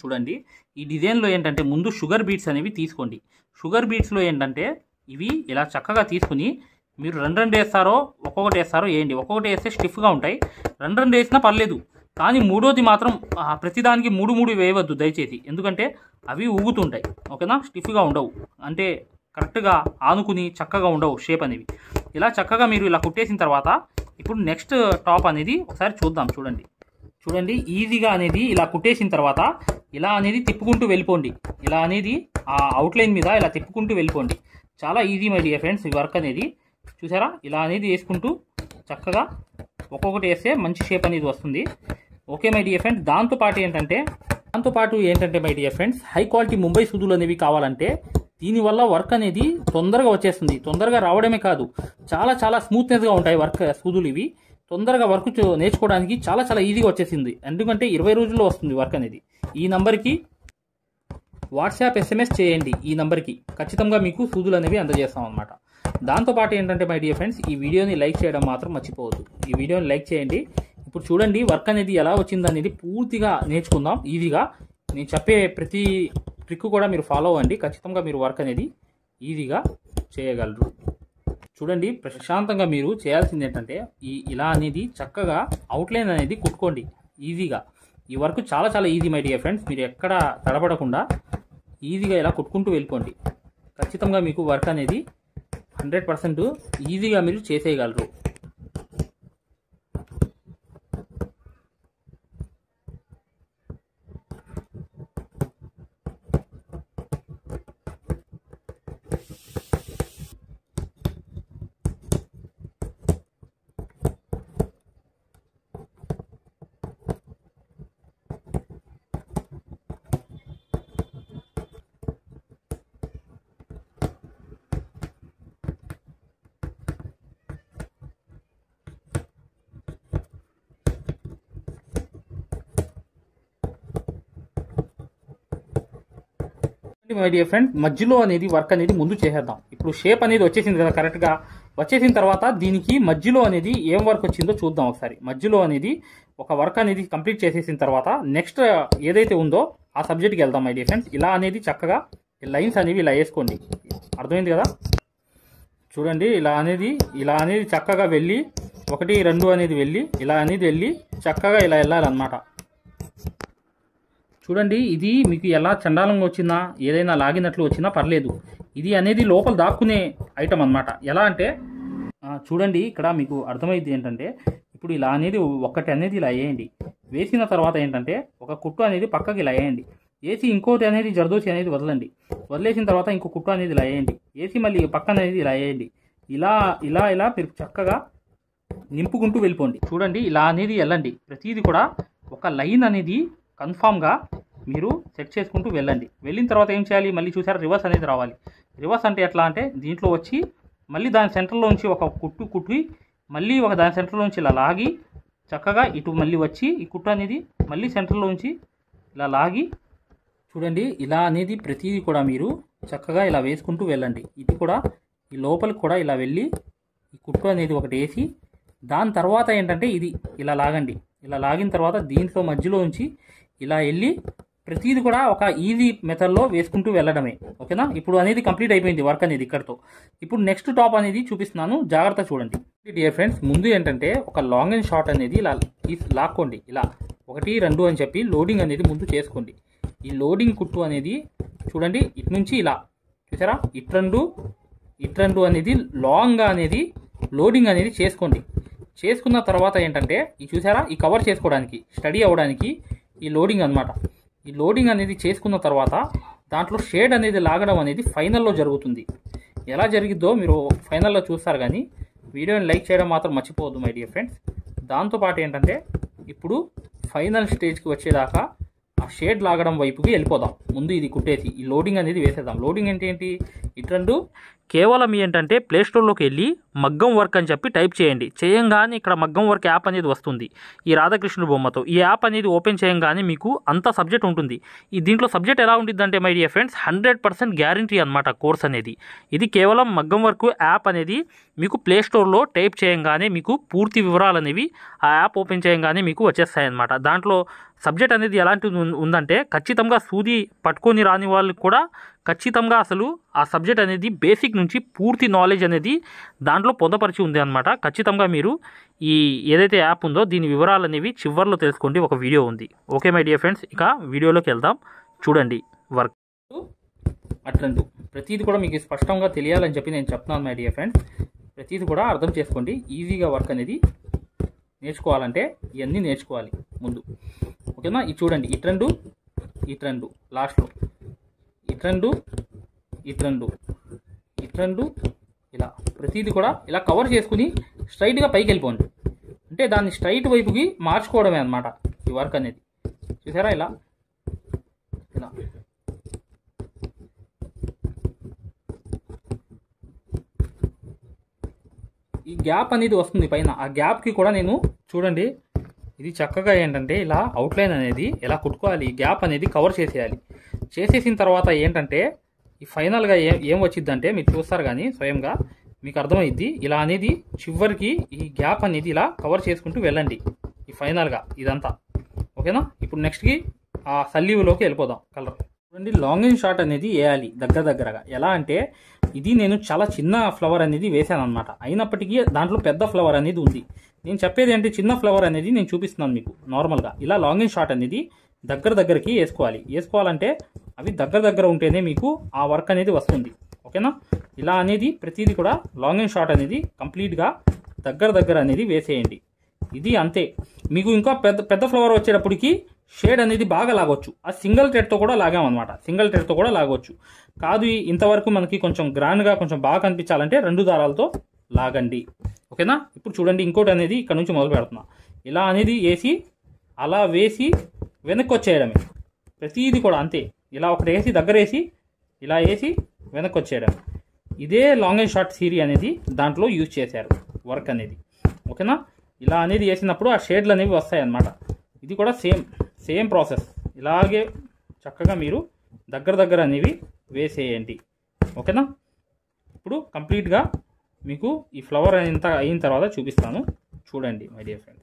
చూడండి. ఈ డిజైన్లో ఏంటంటే ముందు షుగర్ బీట్స్ అనేవి తీసుకోండి. షుగర్ బీట్స్లో ఏంటంటే ఇవి ఇలా చక్కగా తీసుకుని మీరు రెండు వేస్తారో ఒక్కొక్కటి వేస్తారో వేయండి. ఒక్కొక్కటి వేస్తే స్టిఫ్గా ఉంటాయి, రెండు వేసినా పర్లేదు. కానీ మూడోది మాత్రం ప్రతిదానికి మూడు వేయవద్దు దయచేసి, ఎందుకంటే అవి ఊగుతుంటాయి. ఓకేనా, స్టిఫ్గా ఉండవు, అంటే కరెక్ట్గా ఆనుకుని చక్కగా ఉండవు షేప్ అనేవి. ఇలా చక్కగా మీరు ఇలా కుట్టేసిన తర్వాత ఇప్పుడు నెక్స్ట్ టాప్ అనేది ఒకసారి చూద్దాం. చూడండి ఈజీగా అనేది ఇలా కుట్టేసిన తర్వాత ఇలా అనేది తిప్పుకుంటూ వెళ్ళిపోండి. ఇలా అనేది ఆ అవుట్లైన్ మీద ఇలా తిప్పుకుంటూ వెళ్ళిపోండి. చాలా ఈజీ మై డియర్ ఫ్రెండ్స్ ఈ వర్క్ అనేది. చూసారా, ఇలా అనేది వేసుకుంటూ చక్కగా ఒక్కొక్కటి వేస్తే మంచి షేప్ అనేది వస్తుంది. ఓకే మై డియర్ ఫ్రెండ్స్, దాంతోపాటు ఏంటంటే my dear friends, high quality Mumbai సూదులు అనేవి కావాలంటే దీనివల్ల వర్క్ అనేది తొందరగా వచ్చేస్తుంది. తొందరగా రావడమే కాదు, చాలా స్మూత్నెస్గా ఉంటాయి వర్క్ సూదులు. ఇవి తొందరగా వర్క్ నేర్చుకోవడానికి చాలా ఈజీగా వచ్చేసింది. ఎందుకంటే 20 రోజుల్లో వస్తుంది వర్క్ అనేది. ఈ నంబర్కి వాట్సాప్ SMS చేయండి. ఈ నంబర్కి ఖచ్చితంగా మీకు సూదులు అనేవి అందజేస్తాం అనమాట. దాంతోపాటు ఏంటంటే మై డియర్ ఫ్రెండ్స్, ఈ వీడియోని లైక్ చేయడం మాత్రం మర్చిపోవద్దు. ఈ వీడియోని లైక్ చేయండి. ఇప్పుడు చూడండి వర్క్ అనేది ఎలా వచ్చింది అనేది పూర్తిగా నేర్చుకుందాం ఈజీగా. నేను చెప్పే ప్రతి ట్రిక్ కూడా మీరు ఫాలో అవ్వండి. ఖచ్చితంగా మీరు వర్క్ అనేది ఈజీగా చేయగలరు. చూడండి, ప్రశాంతంగా మీరు చేయాల్సింది ఏంటంటే ఇలా అనేది చక్కగా అవుట్లైన్ అనేది కుట్టుకోండి ఈజీగా. ఈ వర్క్ చాలా ఈజీ మై డియర్ ఫ్రెండ్స్. మీరు ఎక్కడ తడబడకుండా ఈజీగా ఇలా కుట్టుకుంటూ వెళ్ళిపోండి. ఖచ్చితంగా మీకు వర్క్ అనేది 100% ఈజీగా మీరు చేసేయగలరు. మై డియర్ ఫ్రెండ్, మధ్యలో అనేది వర్క్ అనేది ముందు చేసేద్దాం. ఇప్పుడు షేప్ అనేది వచ్చేసింది కదా, కరెక్ట్గా వచ్చేసిన తర్వాత దీనికి మధ్యలో అనేది ఏం వర్క్ వచ్చిందో చూద్దాం ఒకసారి. మధ్యలో అనేది ఒక వర్క్ అనేది కంప్లీట్ చేసేసిన తర్వాత నెక్స్ట్ ఏదైతే ఉందో ఆ సబ్జెక్ట్కి వెళ్దాం మై డియర్ ఫ్రెండ్స్. ఇలా అనేది చక్కగా లైన్స్ అనేవి ఇలా వేసుకోండి. అర్థమైంది కదా? చూడండి, ఇలా అనేది చక్కగా వెళ్ళి 1, 2 అనేది వెళ్ళి ఇలా అనేది వెళ్ళి చక్కగా ఇలా వెళ్ళాలన్నమాట. చూడండి, ఇది మీకు ఎలా చండాలంగా వచ్చినా ఏదైనా లాగినట్లు వచ్చినా పర్లేదు. ఇది అనేది లోపల దాక్కునే ఐటమ్ అనమాట. ఎలా అంటే చూడండి, ఇక్కడ మీకు అర్థమైంది ఏంటంటే ఇప్పుడు ఇలా అనేది ఒకటి అనేది ఇలా వేయండి. వేసిన తర్వాత ఏంటంటే ఒక కుట్టు అనేది పక్కకి ఇలా వేయండి. వేసి ఇంకోటి అనేది జరదోసి అనేది వదలండి. వదిలేసిన తర్వాత ఇంకో కుట్టు అనేది ఇలా వేయండి. వేసి మళ్ళీ పక్కన అనేది ఇలా వేయండి. ఇలా మీరు చక్కగా నింపుకుంటూ వెళ్ళిపోండి. చూడండి, ఇలా అనేది వెళ్ళండి. ప్రతిదీ కూడా ఒక లైన్ అనేది కన్ఫామ్గా మీరు సెట్ చేసుకుంటూ వెళ్ళండి. వెళ్ళిన తర్వాత ఏం చేయాలి, మళ్ళీ చూసారా రివర్స్ అనేది రావాలి. రివర్స్ అంటే ఎట్లా అంటే దీంట్లో వచ్చి మళ్ళీ దాని సెంటర్లో నుంచి ఒక కుట్టి మళ్ళీ ఒక దాని సెంటర్లో నుంచి ఇలా లాగి చక్కగా ఇటు మళ్ళీ వచ్చి ఈ కుట్టు అనేది మళ్ళీ సెంటర్లో నుంచి ఇలా లాగి చూడండి, ఇలా అనేది ప్రతిదీ కూడా మీరు చక్కగా ఇలా వేసుకుంటూ వెళ్ళండి. ఇది కూడా ఈ లోపలికి కూడా ఇలా వెళ్ళి ఈ కుట్టు అనేది ఒకటి వేసి దాని తర్వాత ఏంటంటే ఇది ఇలా లాగండి. ఇలా లాగిన తర్వాత దీంట్లో మధ్యలో ఉంచి ఇలా వెళ్ళి ప్రతిదీ కూడా ఒక ఈజీ మెథడ్లో వేసుకుంటూ వెళ్ళడమే. ఓకేనా? ఇప్పుడు అనేది కంప్లీట్ అయిపోయింది వర్క్ అనేది ఇక్కడతో. ఇప్పుడు నెక్స్ట్ టాప్ అనేది చూపిస్తున్నాను, జాగ్రత్త చూడండి. డియర్ ఫ్రెండ్స్, ముందు ఏంటంటే ఒక లాంగ్ అండ్ షార్ట్ అనేది ఇలా లాక్కోండి. ఇలా 1, 2 అని చెప్పి లోడింగ్ అనేది ముందు చేసుకోండి. ఈ లోడింగ్ కుట్టు అనేది చూడండి, ఇటు నుంచి ఇలా చూసారా ఇట్రండు అనేది లాంగ్గా అనేది లోడింగ్ అనేది చేసుకోండి. చేసుకున్న తర్వాత ఏంటంటే ఈ చూసారా, ఈ కవర్ చేసుకోవడానికి స్టడీ అవ్వడానికి ఈ లోడింగ్ అనమాట. ఈ లోడింగ్ అనేది చేసుకున్న తర్వాత దాంట్లో షేడ్ అనేది లాగడం అనేది ఫైనల్లో జరుగుతుంది. ఎలా జరిగిద్దో మీరు ఫైనల్లో చూస్తారు. కానీ వీడియోని లైక్ చేయడం మాత్రం మర్చిపోవద్దు మై డియర్ ఫ్రెండ్స్. దాంతోపాటు ఏంటంటే ఇప్పుడు ఫైనల్ స్టేజ్కి వచ్చేదాకా ఆ షేడ్ లాగడం వైపుకి వెళ్ళిపోదాం. ముందు ఇది కుట్టేసి ఈ లోడింగ్ అనేది వేసేద్దాం. లోడింగ్ అంటే ఏంటి, ఇట్రండు కేవలం ఏంటంటే ప్లేస్టోర్లోకి వెళ్ళి మగ్గం వర్క్ అని చెప్పి టైప్ చేయండి. చేయంగానే ఇక్కడ మగ్గం వర్క్ యాప్ అనేది వస్తుంది ఈ రాధాకృష్ణుడు బొమ్మతో. ఈ యాప్ అనేది ఓపెన్ చేయంగానే మీకు అంత సబ్జెక్ట్ ఉంటుంది. ఈ దీంట్లో సబ్జెక్ట్ ఎలా ఉంటుందంటే మై డియర్ ఫ్రెండ్స్ 100% గ్యారంటీ అనమాట కోర్స్ అనేది. ఇది కేవలం మగ్గం వర్క్ యాప్ అనేది మీకు ప్లేస్టోర్లో టైప్ చేయంగానే మీకు పూర్తి వివరాలు అనేవి ఆ యాప్ ఓపెన్ చేయంగానే మీకు వచ్చేస్తాయి అన్నమాట. దాంట్లో సబ్జెక్ట్ అనేది ఎలాంటిది ఉందంటే ఖచ్చితంగా సూది పట్టుకొని రాని వాళ్ళకి కూడా ఖచ్చితంగా అసలు ఆ సబ్జెక్ట్ అనేది బేసిక్ నుంచి పూర్తి నాలెడ్జ్ అనేది దాంట్లో పొందపరిచి ఉంది అనమాట. ఖచ్చితంగా మీరు ఈ ఏదైతే యాప్ ఉందో దీని వివరాలు అనేవి చివర్లో తెలుసుకోండి. ఒక వీడియో ఉంది. ఓకే మై డియర్ ఫ్రెండ్స్, ఇక వీడియోలోకి వెళ్దాం. చూడండి వర్క్ అట్లంటూ ప్రతిదీ కూడా మీకు స్పష్టంగా తెలియాలని చెప్పి నేను చెప్తున్నాను మై డియర్ ఫ్రెండ్స్. ప్రతిదీ కూడా అర్థం చేసుకోండి. ఈజీగా వర్క్ అనేది నేర్చుకోవాలంటే ఇవన్నీ నేర్చుకోవాలి ముందు. ఓకేనా? ఇది చూడండి, ఇట్రెండు లాస్ట్లో ఇట్రెండు ఇలా ప్రతిదీ కూడా ఇలా కవర్ చేసుకుని స్ట్రైట్గా పైకి వెళ్ళిపోండి. అంటే దాన్ని స్ట్రైట్ వైపుకి మార్చుకోవడమే అనమాట ఈ వర్క్ అనేది. చూసారా? ఇలా ఇలా ఈ గ్యాప్ అనేది వస్తుంది పైన. ఆ గ్యాప్కి కూడా నేను చూడండి ఇది చక్కగా ఏంటంటే ఇలా అవుట్లైన్ అనేది ఇలా కుట్టుకోవాలి. ఈ గ్యాప్ అనేది కవర్ చేసేయాలి. చేసేసిన తర్వాత ఏంటంటే ఈ ఫైనల్గా ఏం వచ్చిందంటే మీరు చూస్తారు కానీ స్వయంగా మీకు అర్థమైద్ది. ఇలా అనేది చివరికి ఈ గ్యాప్ అనేది ఇలా కవర్ చేసుకుంటూ వెళ్ళండి ఈ ఫైనల్గా ఇదంతా. ఓకేనా? ఇప్పుడు నెక్స్ట్కి ఆ సల్లీవ్లోకి వెళ్ళిపోదాం. కలర్ చూడండి, లాంగ్ అండ్ షార్ట్ అనేది వేయాలి దగ్గరగా. ఎలా అంటే ఇది నేను చాలా చిన్న ఫ్లవర్ అనేది వేసాను అనమాట. అయినప్పటికీ దాంట్లో పెద్ద ఫ్లవర్ అనేది ఉంది. నేను చెప్పేది అంటే చిన్న ఫ్లవర్ అనేది నేను చూపిస్తున్నాను మీకు. నార్మల్గా ఇలా లాంగ్ అండ్ షార్ట్ అనేది దగ్గరకి వేసుకోవాలంటే అవి దగ్గర ఉంటేనే మీకు ఆ వర్క్ అనేది వస్తుంది. ఓకేనా? ఇలా అనేది ప్రతిదీ కూడా లాంగ్ అండ్ షార్ట్ అనేది కంప్లీట్గా దగ్గర అనేది వేసేయండి. ఇది అంతే. మీకు ఇంకా పెద్ద ఫ్లవర్ వచ్చేటప్పటికి షేడ్ అనేది బాగా లాగొచ్చు. ఆ సింగిల్ థ్రెడ్తో కూడా లాగామన్నమాట. సింగిల్ థ్రెడ్తో కూడా లాగొచ్చు. కాదు ఇంతవరకు మనకి కొంచెం గ్రాండ్గా కొంచెం బాగా కనిపించాలంటే 2 దారాలతో లాగండి. ఓకేనా? ఇప్పుడు చూడండి ఇంకోటి అనేది ఇక్కడ నుంచి మొదలు పెడుతున్నా. ఇలా అనేది వేసి అలా వేసి వెనక్కి వచ్చేయడమే. ప్రతిదీ కూడా అంతే. ఇలా ఒకటి వేసి దగ్గరేసి ఇలా వేసి వెనక్కి వచ్చేయడమే. ఇదే లాంగ్ అండ్ షార్ట్ సిరీ అనేది దాంట్లో యూజ్ చేశారు వర్క్ అనేది. ఓకేనా? ఇలా అనేది వేసినప్పుడు ఆ షేడ్లు అనేవి వస్తాయి అన్నమాట. ఇది కూడా సేమ్ ప్రాసెస్. ఇలాగే చక్కగా మీరు దగ్గర అనేవి వేసేయండి. ఓకేనా? ఇప్పుడు కంప్లీట్గా మీకు ఈ ఫ్లవర్ అంతా అయిన తర్వాత చూపిస్తాను. చూడండి మై డియర్ ఫ్రెండ్స్.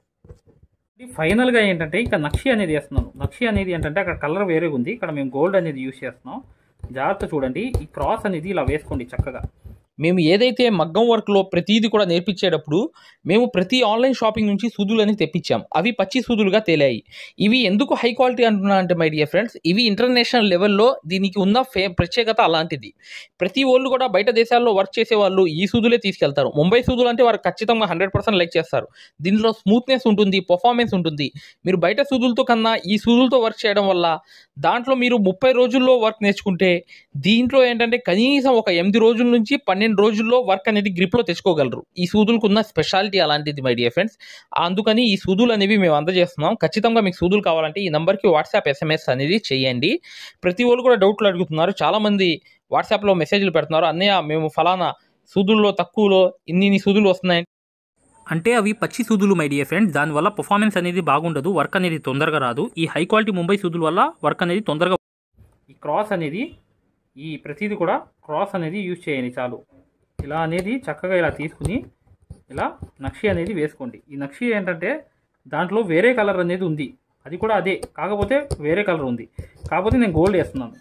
ఫైనల్గా ఏంటంటే ఇంకా నక్షి అనేది వేస్తున్నాను. నక్షి అనేది ఏంటంటే అక్కడ కలర్ వేరేగా ఉంది. ఇక్కడ మేము గోల్డ్ అనేది యూజ్ చేస్తున్నాం. జాగ్రత్త చూడండి. ఈ క్రాస్ అనేది ఇలా వేసుకోండి చక్కగా. మేము ఏదైతే మగ్గం వర్క్లో ప్రతిదీ కూడా నేర్పించేటప్పుడు మేము ప్రతి ఆన్లైన్ షాపింగ్ నుంచి సూదులని తెప్పించాం. అవి పచ్చి సూదులుగా తేలాయి. ఇవి ఎందుకు హై క్వాలిటీ అంటున్నా అంటే మై డియర్ ఫ్రెండ్స్, ఇవి ఇంటర్నేషనల్ లెవెల్లో దీనికి ఉన్న ప్రత్యేకత అలాంటిది. ప్రతి వాళ్ళు కూడా బయట దేశాల్లో వర్క్ చేసే వాళ్ళు ఈ సూదులే తీసుకెళ్తారు. ముంబై సూదులు అంటే వారు ఖచ్చితంగా 100% లైక్ చేస్తారు. దీనిలో స్మూత్నెస్ ఉంటుంది, పర్ఫార్మెన్స్ ఉంటుంది. మీరు బయట సూదులతో కన్నా ఈ సూదులతో వర్క్ చేయడం వల్ల దాంట్లో మీరు 30 రోజుల్లో వర్క్ నేర్చుకుంటే దీంట్లో ఏంటంటే కనీసం ఒక 8 రోజుల నుంచి 12 రోజుల్లో వర్క్ అనేది గ్రిప్లో తెచ్చుకోగలరు. ఈ సూదులకు ఉన్న స్పెషాలిటీ అలాంటిది మై డియర్ ఫ్రెండ్స్. అందుకని ఈ సూదులు అనేవి మేము అందజేస్తున్నాం. ఖచ్చితంగా మీకు సూదులు కావాలంటే ఈ నెంబర్కి వాట్సాప్ SMS అనేది చేయండి. ప్రతి వాళ్ళు కూడా డౌట్లు అడుగుతున్నారు. చాలామంది వాట్సాప్లో మెసేజ్లు పెడుతున్నారు, అన్నయ్య మేము ఫలానా సూదుల్లో తక్కువలో ఇన్ని సూదులు వస్తున్నాయి అంటే అవి పచ్చి సూదులు మై డియర్ ఫ్రెండ్స్. దానివల్ల పర్ఫార్మెన్స్ అనేది బాగుండదు, వర్క్ అనేది తొందరగా రాదు. ఈ హై క్వాలిటీ ముంబై సూదుల వల్ల వర్క్ అనేది తొందరగా. ఈ క్రాస్ అనేది ఈ ప్రతిదీ కూడా క్రాస్ అనేది యూజ్ చేయండి చాలు. ఇలా అనేది చక్కగా ఇలా తీసుకుని ఇలా నక్షి అనేది వేసుకోండి. ఈ నక్షి ఏంటంటే దాంట్లో వేరే కలర్ అనేది ఉంది. అది కూడా అదే, కాకపోతే వేరే కలర్ ఉంది. కాకపోతే నేను గోల్డ్ వేస్తున్నాను.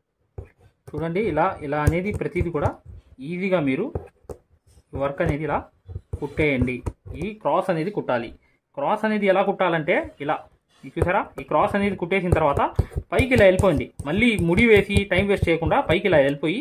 చూడండి ఇలా అనేది ప్రతిదీ కూడా ఈజీగా మీరు వర్క్ అనేది ఇలా కుట్టేయండి. ఈ క్రాస్ అనేది కుట్టాలి. క్రాస్ అనేది ఎలా కుట్టాలంటే ఇలా చూసారా? ఈ క్రాస్ అనేది కుట్టేసిన తర్వాత పైకి ఇలా వెళ్ళిపోయింది. మళ్ళీ ముడి వేసి టైం వేస్ట్ చేయకుండా పైకి ఇలా వెళ్ళిపోయి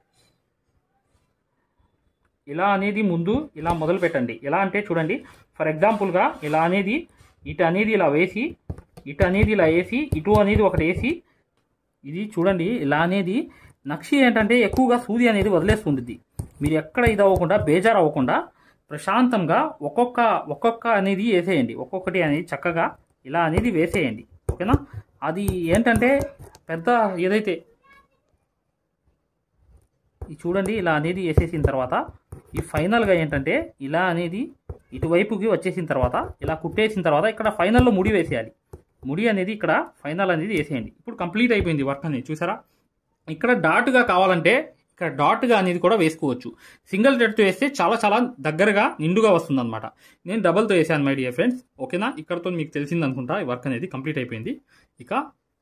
ఇలా అనేది ముందు ఇలా మొదలు పెట్టండి. ఎలా అంటే చూడండి, ఫర్ ఎగ్జాంపుల్గా ఇలా అనేది ఇటు అనేది ఇలా వేసి ఇటు అనేది ఇలా వేసి ఇటు అనేది ఒకటి వేసి ఇది చూడండి. ఇలా అనేది నక్షి ఏంటంటే ఎక్కువగా సూది అనేది వదిలేస్తుంది. మీరు ఎక్కడ ఇది అవ్వకుండా బేజారు అవ్వకుండా ప్రశాంతంగా ఒక్కొక్క అనేది వేసేయండి. ఒక్కొక్కటి అనేది చక్కగా ఇలా అనేది వేసేయండి. ఓకేనా? అది ఏంటంటే పెద్ద ఏదైతే ఇది చూడండి, ఇలా అనేది వేసేసిన తర్వాత ఈ ఫైనల్గా ఏంటంటే ఇలా అనేది ఇటువైపుకి వచ్చేసిన తర్వాత ఇలా కుట్టేసిన తర్వాత ఇక్కడ ఫైనల్లో ముడి వేసేయాలి. ముడి అనేది ఇక్కడ ఫైనల్ అనేది వేసేయండి. ఇప్పుడు కంప్లీట్ అయిపోయింది వర్క్ అనేది. చూసారా, ఇక్కడ డాట్గా కావాలంటే ఇక్కడ డాట్గా అనేది కూడా వేసుకోవచ్చు. సింగిల్ థ్రెడ్తో వేస్తే చాలా చాలా దగ్గరగా నిండుగా వస్తుంది అనమాట. నేను డబల్తో వేసాను మై డియర్ ఫ్రెండ్స్. ఓకేనా, ఇక్కడతో మీకు తెలిసింది అనుకుంటా. ఈ వర్క్ అనేది కంప్లీట్ అయిపోయింది. ఇక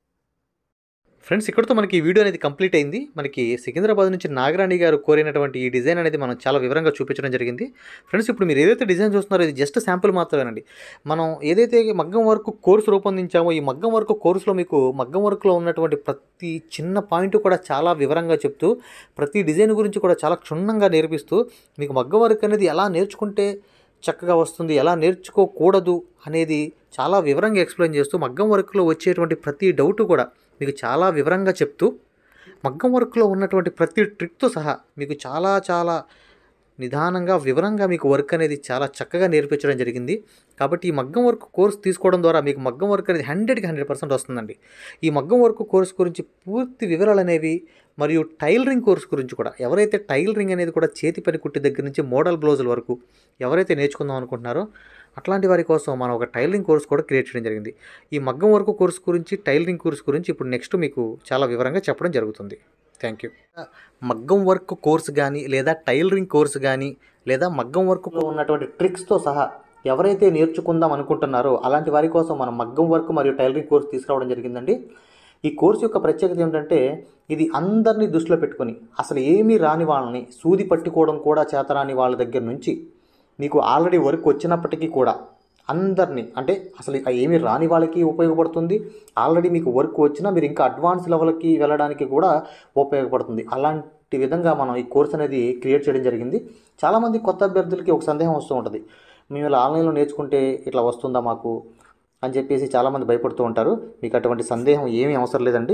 ఫ్రెండ్స్, ఇక్కడితో మనకి ఈ వీడియో అనేది కంప్లీట్ అయింది. మనకి సికింద్రాబాద్ నుంచి నాగరాణి గారు కోరినటువంటి ఈ డిజైన్ అనేది మనం చాలా వివరంగా చూపించడం జరిగింది. ఫ్రెండ్స్, ఇప్పుడు మీరు ఏదైతే డిజైన్ చూస్తున్నారో ఇది జస్ట్ శాంపుల్ మాత్రమేనండి. మనం ఏదైతే మగ్గం వర్క్ కోర్సు రూపొందించామో ఈ మగ్గం వర్క్ కోర్సులో మీకు మగ్గం వర్క్లో ఉన్నటువంటి ప్రతి చిన్న పాయింట్ కూడా చాలా వివరంగా చెప్తూ ప్రతి డిజైన్ గురించి కూడా చాలా క్షుణ్ణంగా నేర్పిస్తూ మీకు మగ్గం వర్క్ అనేది ఎలా నేర్చుకుంటే చక్కగా వస్తుంది, ఎలా నేర్చుకోకూడదు అనేది చాలా వివరంగా ఎక్స్ప్లెయిన్ చేస్తూ మగ్గం వర్క్లో వచ్చేటువంటి ప్రతి డౌట్ కూడా మీకు చాలా వివరంగా చెప్తూ మగ్గం వర్క్లో ఉన్నటువంటి ప్రతి ట్రిక్తో సహా మీకు చాలా చాలా నిదానంగా వివరంగా మీకు వర్క్ అనేది చాలా చక్కగా నేర్పించడం జరిగింది. కాబట్టి ఈ మగ్గం వర్క్ కోర్స్ తీసుకోవడం ద్వారా మీకు మగ్గం వర్క్ అనేది 100కి 100% వస్తుందండి. ఈ మగ్గం వర్క్ కోర్స్ గురించి పూర్తి వివరాలు అనేవి మరియు టైలరింగ్ కోర్స్ గురించి కూడా ఎవరైతే టైలరింగ్ అనేది కూడా చేతి పని కుట్టి దగ్గర నుంచి మోడల్ బ్లౌజుల వరకు ఎవరైతే నేర్చుకుందాం అనుకుంటున్నారో అట్లాంటి వారి కోసం మనం ఒక టైలరింగ్ కోర్స్ కూడా క్రియేట్ చేయడం జరిగింది. ఈ మగ్గం వర్క్ కోర్స్ గురించి టైలరింగ్ కోర్స్ గురించి ఇప్పుడు నెక్స్ట్ మీకు చాలా వివరంగా చెప్పడం జరుగుతుంది. Thank you. మగ్గం వర్క్ కోర్స్ కానీ లేదా టైలరింగ్ కోర్స్ కానీ లేదా మగ్గం వర్క్లో ఉన్నటువంటి ట్రిక్స్తో సహా ఎవరైతే నేర్చుకుందాం అనుకుంటున్నారో అలాంటి వారి కోసం మనం మగ్గం వర్క్ మరియు టైలరింగ్ కోర్స్ తీసుకురావడం జరిగిందండి. ఈ కోర్సు యొక్క ప్రత్యేకత ఏమిటంటే ఇది అందరినీ దృష్టిలో పెట్టుకొని అసలు ఏమీ రాని వాళ్ళని సూది పట్టుకోవడం కూడా చేతరాని వాళ్ళ దగ్గర నుంచి మీకు ఆల్రెడీ వర్క్ వచ్చినప్పటికీ కూడా అందరినీ అంటే అసలు ఏమీ రాని వాళ్ళకి ఉపయోగపడుతుంది. ఆల్రెడీ మీకు వర్క్ వచ్చినా మీరు ఇంకా అడ్వాన్స్ లెవెల్కి వెళ్ళడానికి కూడా ఉపయోగపడుతుంది. అలాంటి విధంగా మనం ఈ కోర్స్ అనేది క్రియేట్ చేయడం జరిగింది. చాలామంది కొత్త అభ్యర్థులకి ఒక సందేహం వస్తూ ఉంటుంది, మేము ఇలా ఆన్లైన్లో నేర్చుకుంటే ఇట్లా వస్తుందా మాకు అని చెప్పేసి చాలామంది భయపడుతూ ఉంటారు. మీకు అటువంటి సందేహం ఏమీ అవసరం లేదండి.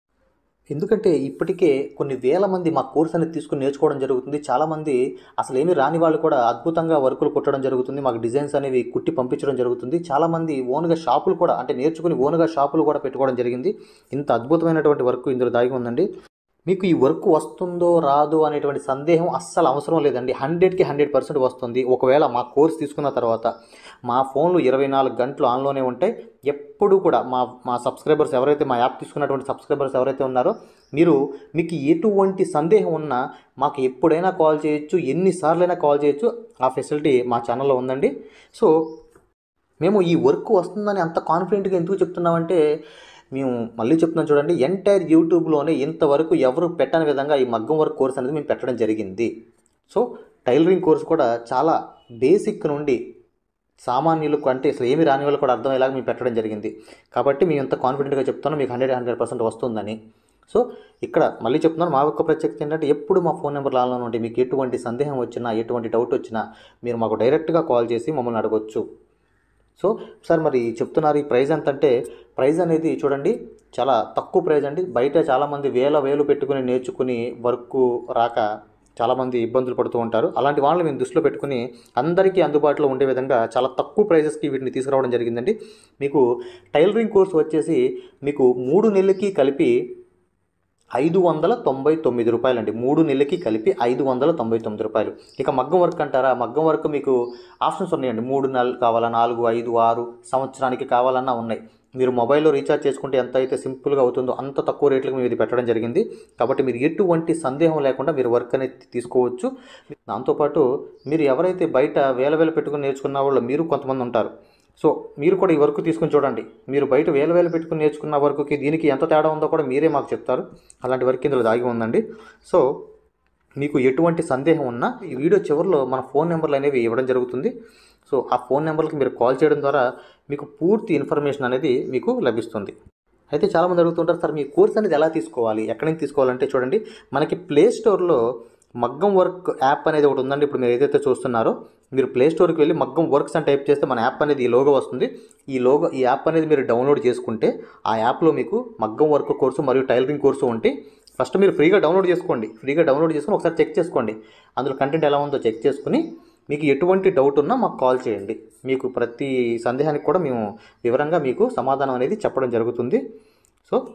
ఎందుకంటే ఇప్పటికే కొన్ని వేల మంది మా కోర్స్ అనేది తీసుకుని నేర్చుకోవడం జరుగుతుంది. చాలామంది అసలు ఏమీ రాని వాళ్ళు కూడా అద్భుతంగా వర్కులు కుట్టడం జరుగుతుంది. మాకు డిజైన్స్ అనేవి కుట్టి పంపించడం జరుగుతుంది. చాలామంది ఓన్గా షాపులు కూడా అంటే నేర్చుకుని ఓన్గా షాపులు కూడా పెట్టుకోవడం జరిగింది. ఇంత అద్భుతమైనటువంటి వర్క్ ఇందులో దాగి ఉందండి. మీకు ఈ వర్క్ వస్తుందో రాదో అనేటువంటి సందేహం అస్సలు అవసరం లేదండి. 100కి 100% వస్తుంది. ఒకవేళ మా కోర్స్ తీసుకున్న తర్వాత మా ఫోన్లు 24 గంటలు ఆన్లోనే ఉంటాయి. ఎప్పుడు కూడా మా సబ్స్క్రైబర్స్ ఎవరైతే మా యాప్ తీసుకున్నటువంటి సబ్స్క్రైబర్స్ ఎవరైతే ఉన్నారో మీకు ఎటువంటి సందేహం ఉన్నా మాకు ఎప్పుడైనా కాల్ చేయొచ్చు, ఎన్నిసార్లైనా కాల్ చేయొచ్చు. ఆ ఫెసిలిటీ మా ఛానల్లో ఉందండి. సో మేము ఈ వర్క్ వస్తుందని అంత కాన్ఫిడెంట్గా ఎందుకు చెప్తున్నామంటే మేము మళ్ళీ చెప్తున్నాం చూడండి, ఎంటైర్ యూట్యూబ్లోనే ఇంతవరకు ఎవరు పెట్టని విధంగా ఈ మగ్గం వర్క్ కోర్స్ అనేది మేము పెట్టడం జరిగింది. సో టైలరింగ్ కోర్స్ కూడా చాలా బేసిక్ నుండి సామాన్యులకు అంటే అసలు ఏమి రాని వాళ్ళు కూడా అర్థమయ్యేలాగా మేము పెట్టడం జరిగింది. కాబట్టి మేము ఎంత కాన్ఫిడెంట్గా చెప్తున్నాం మీకు 100% వస్తుందని. సో ఇక్కడ మళ్ళీ చెప్తున్నాను, మా యొక్క ప్రత్యేకత ఏంటంటే ఎప్పుడు మా ఫోన్ నెంబర్ ఆన్లైన్ ఉంటే మీకు ఎటువంటి సందేహం వచ్చినా ఎటువంటి డౌట్ వచ్చినా మీరు మాకు డైరెక్ట్గా కాల్ చేసి మమ్మల్ని అడగొచ్చు. సో సార్ మరి చెప్తున్నారు ఈ ప్రైస్ ఎంత అంటే ప్రైస్ అనేది చూడండి చాలా తక్కువ ప్రైస్ అండి. బయట చాలామంది వేలు పెట్టుకుని నేర్చుకుని వర్క్ రాక చాలామంది ఇబ్బందులు పడుతూ ఉంటారు. అలాంటి వాళ్ళని మేము దృష్టిలో పెట్టుకుని అందరికీ అందుబాటులో ఉండే విధంగా చాలా తక్కువ ప్రైజెస్కి వీటిని తీసుకురావడం జరిగిందండి. మీకు టైలరింగ్ కోర్స్ వచ్చేసి మీకు 3 నెలలకి కలిపి 599 రూపాయలండి. 3 నెలలకి కలిపి 599 రూపాయలు. ఇక మగ్గం వర్క్ అంటారా, మగ్గం వర్క్ మీకు ఆప్షన్స్ ఉన్నాయండి. 3 నెలలు కావాలా, 4, 5, 6 సంవత్సరానికి కావాలన్నా ఉన్నాయి. మీరు మొబైల్లో రీఛార్జ్ చేసుకుంటే ఎంత అయితే సింపుల్గా అవుతుందో అంత తక్కువ రేట్లకు మేము ఇది పెట్టడం జరిగింది. కాబట్టి మీరు ఎటువంటి సందేహం లేకుండా మీరు వర్క్ అనేది తీసుకోవచ్చు. దాంతోపాటు మీరు ఎవరైతే బయట వేల పెట్టుకుని నేర్చుకున్న వాళ్ళు మీరు కొంతమంది ఉంటారు. సో మీరు కూడా ఈ వర్క్ తీసుకుని చూడండి. మీరు బయట వేల పెట్టుకుని నేర్చుకున్న వర్క్కి దీనికి ఎంత తేడా ఉందో కూడా మీరే మాకు చెప్తారు. అలాంటి వర్క్ ఇందులో దాగి ఉందండి. సో మీకు ఎటువంటి సందేహం ఉన్నా ఈ వీడియో చివరిలో మన ఫోన్ నెంబర్లు అనేవి ఇవ్వడం జరుగుతుంది. సో ఆ ఫోన్ నెంబర్కి మీరు కాల్ చేయడం ద్వారా మీకు పూర్తి ఇన్ఫర్మేషన్ అనేది మీకు లభిస్తుంది. అయితే చాలామంది అడుగుతుంటారు, సార్ మీ కోర్స్ అనేది ఎలా తీసుకోవాలి, ఎక్కడి నుంచి తీసుకోవాలంటే చూడండి, మనకి ప్లే స్టోర్లో మగ్గం వర్క్ యాప్ అనేది ఒకటి ఉందండి. ఇప్పుడు మీరు ఏదైతే చూస్తున్నారో మీరు ప్లే స్టోర్కి వెళ్ళి మగ్గం వర్క్స్ అని టైప్ చేస్తే మన యాప్ అనేది ఈ లోగో వస్తుంది. ఈ యాప్ అనేది మీరు డౌన్లోడ్ చేసుకుంటే ఆ యాప్లో మీకు మగ్గం వర్క్ కోర్సు మరియు టైలరింగ్ కోర్సు ఉంటే ఫస్ట్ మీరు ఫ్రీగా డౌన్లోడ్ చేసుకోండి. ఫ్రీగా డౌన్లోడ్ చేసుకుని ఒకసారి చెక్ చేసుకోండి. అందులో కంటెంట్ ఎలా ఉందో చెక్ చేసుకుని మీకు ఎటువంటి డౌట్ ఉన్నా మాకు కాల్ చేయండి. మీకు ప్రతి సందేహానికి కూడా మేము వివరంగా మీకు సమాధానం అనేది చెప్పడం జరుగుతుంది. సో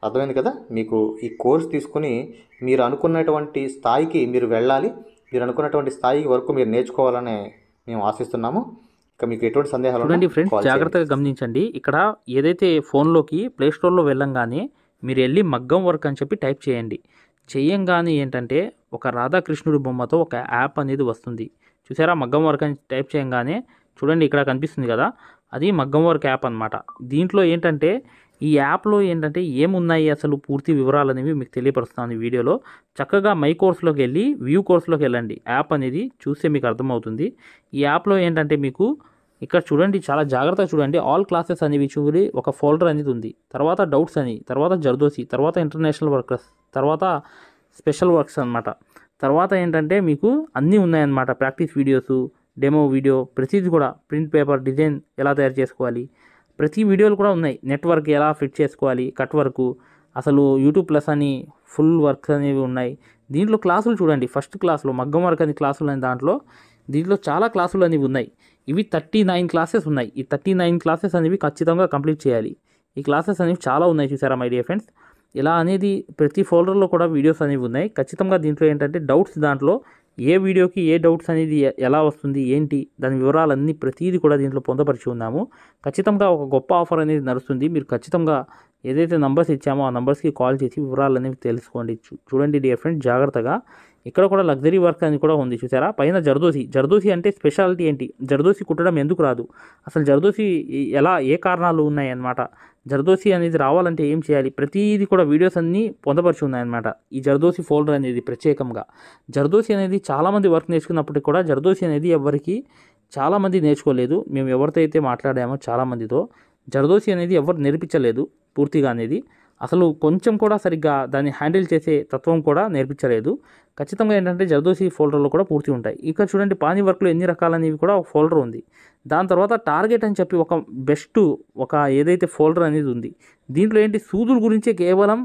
అర్థమైంది కదా. మీకు ఈ కోర్స్ తీసుకుని మీరు అనుకున్నటువంటి స్థాయికి మీరు వెళ్ళాలి, మీరు అనుకున్నటువంటి స్థాయి వరకు మీరు నేర్చుకోవాలని మేము ఆశిస్తున్నాము. ఇక మీకు ఎటువంటి సందేహాలు చూడండి ఫ్రెండ్స్, జాగ్రత్తగా గమనించండి. ఇక్కడ ఏదైతే ఫోన్లోకి ప్లేస్టోర్లో వెళ్ళంగానే మీరు వెళ్ళి మగ్గం వర్క్ అని చెప్పి టైప్ చేయండి. చేయంగానే ఏంటంటే ఒక రాధాకృష్ణుడి బొమ్మతో ఒక యాప్ అనేది వస్తుంది. చూసారా, మగ్గం వర్క్ అని టైప్ చేయంగానే చూడండి ఇక్కడ కనిపిస్తుంది కదా, అది మగ్గం వర్క్ యాప్ అనమాట. దీంట్లో ఏంటంటే ఈ యాప్లో ఏంటంటే ఏమున్నాయి అసలు పూర్తి వివరాలు అనేవి మీకు తెలియపరుస్తాను ఈ వీడియోలో. చక్కగా మై కోర్స్లోకి వెళ్ళి వ్యూ కోర్స్లోకి వెళ్ళండి. యాప్ అనేది చూస్తే మీకు అర్థమవుతుంది. ఈ యాప్లో ఏంటంటే మీకు ఇక్కడ చూడండి, చాలా జాగ్రత్తగా చూడండి. ఆల్ క్లాసెస్ అనేవి చూడి ఒక ఫోల్డర్ అనేది ఉంది. తర్వాత డౌట్స్ అని, తర్వాత జర్దోసి, తర్వాత ఇంటర్నేషనల్ వర్కర్స్, తర్వాత స్పెషల్ వర్క్స్ అనమాట. తర్వాత ఏంటంటే మీకు అన్నీ ఉన్నాయన్నమాట. ప్రాక్టీస్ వీడియోసు, డెమో వీడియో, ప్రతిదీ కూడా ప్రింట్ పేపర్ డిజైన్ ఎలా తయారు చేసుకోవాలి, ప్రతి వీడియోలు కూడా ఉన్నాయి. నెట్వర్క్ ఎలా ఫిట్ చేసుకోవాలి, కట్ వర్క్, అసలు యూట్యూబ్ ప్లస్ అని ఫుల్ వర్క్స్ అనేవి ఉన్నాయి. దీంట్లో క్లాసులు చూడండి, ఫస్ట్ క్లాస్లో మగ్గం వర్క్ అని క్లాసులు అని దీంట్లో చాలా క్లాసులు అనేవి ఉన్నాయి. ఇవి 39 క్లాసెస్ ఉన్నాయి. ఈ 39 క్లాసెస్ అనేవి ఖచ్చితంగా కంప్లీట్ చేయాలి. ఈ క్లాసెస్ అనేవి చాలా ఉన్నాయి చూసారా మై డియర్ ఫ్రెండ్స్. ఇలా అనేది ప్రతి ఫోల్డర్లో కూడా వీడియోస్ అనేవి ఉన్నాయి. ఖచ్చితంగా దీంట్లో ఏంటంటే డౌట్స్, దాంట్లో ఏ వీడియోకి ఏ డౌట్స్ అనేది ఎలా వస్తుంది ఏంటి దాని వివరాలన్నీ ప్రతిదీ కూడా దీంట్లో పొందపరిచి ఉన్నాము. ఖచ్చితంగా ఒక గొప్ప ఆఫర్ అనేది నడుస్తుంది. మీరు ఖచ్చితంగా ఏదైతే నంబర్స్ ఇచ్చామో ఆ నంబర్స్కి కాల్ చేసి వివరాలు అనేవి తెలుసుకోండి. చూడండి డియర్ ఫ్రెండ్స్ జాగ్రత్తగా. ఇక్కడ కూడా లగ్జరీ వర్క్ అని కూడా ఉంది చూసారా. పైన జర్దోసి అంటే స్పెషాలిటీ ఏంటి, జర్దోసి కుట్టడం ఎందుకు రాదు, అసలు జర్దోసి ఎలా, ఏ కారణాలు ఉన్నాయన్నమాట, జర్దోసి అనేది రావాలంటే ఏం చేయాలి, ప్రతిదీ కూడా వీడియోస్ అన్నీ పొందపరిచి ఉన్నాయన్నమాట. ఈ జర్దోసి ఫోల్డర్ అనేది ప్రత్యేకంగా. జర్దోసి అనేది చాలామంది వర్క్ నేర్చుకున్నప్పటికీ కూడా జర్దోసి అనేది ఎవరికి చాలామంది నేర్చుకోలేదు. మేము ఎవరితో అయితే మాట్లాడామో చాలామందితో జర్దోసి అనేది ఎవరు నేర్పించలేదు పూర్తిగా అనేది. అసలు కొంచెం కూడా సరిగ్గా దాన్ని హ్యాండిల్ చేసే తత్వం కూడా నేర్పించలేదు. ఖచ్చితంగా ఏంటంటే జర్దోసి ఫోల్డర్లో కూడా పూర్తి ఉంటాయి. ఇక చూడండి పానీ వర్క్లో ఎన్ని రకాలనేవి కూడా ఒక ఫోల్డర్ ఉంది. దాని తర్వాత టార్గెట్ అని చెప్పి ఒక బెస్ట్ ఒక ఏదైతే ఫోల్డర్ అనేది ఉంది. దీంట్లో ఏంటి సూదుల గురించే కేవలం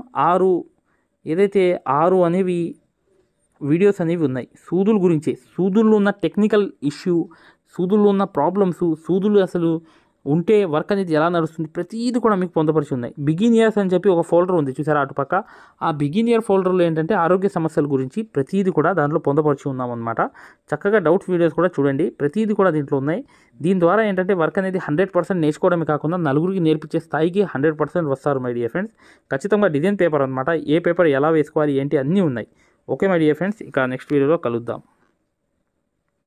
6 అనేవి వీడియోస్ అనేవి ఉన్నాయి. సూదుల గురించే, సూదుల్లో ఉన్న టెక్నికల్ ఇష్యూ, సూదుల్లో ఉన్న ప్రాబ్లమ్స్, సూదులు అసలు ఉంటే వర్క్ అనేది ఎలా నడుస్తుంది, ప్రతిదీ కూడా మీకు పొందపరిచి ఉన్నాయి. బిగినియర్స్ అని చెప్పి ఒక ఫోల్డర్ ఉంది చూసారా అటుపక్క. ఆ బిగినియర్ ఫోల్డర్లో ఏంటంటే ఆరోగ్య సమస్యల గురించి ప్రతిదీ కూడా దాంట్లో పొందపరిచి ఉన్నామన్నమాట. చక్కగా డౌట్స్ వీడియోస్ కూడా చూడండి, ప్రతిదీ కూడా దీంట్లో ఉన్నాయి. దీని ద్వారా ఏంటంటే వర్క్ అనేది 100% నేర్చుకోవడమే కాకుండా నలుగురికి నేర్పించే స్థాయికి 100% వస్తారు మై డియర్ ఫ్రెండ్స్. ఖచ్చితంగా డిజైన్ పేపర్ అనమాట, ఏ పేపర్ ఎలా వేసుకోవాలి ఏంటి అన్నీ ఉన్నాయి. ఓకే మై డియర్ ఫ్రెండ్స్, ఇక నెక్స్ట్ వీడియోలో కలుద్దాం.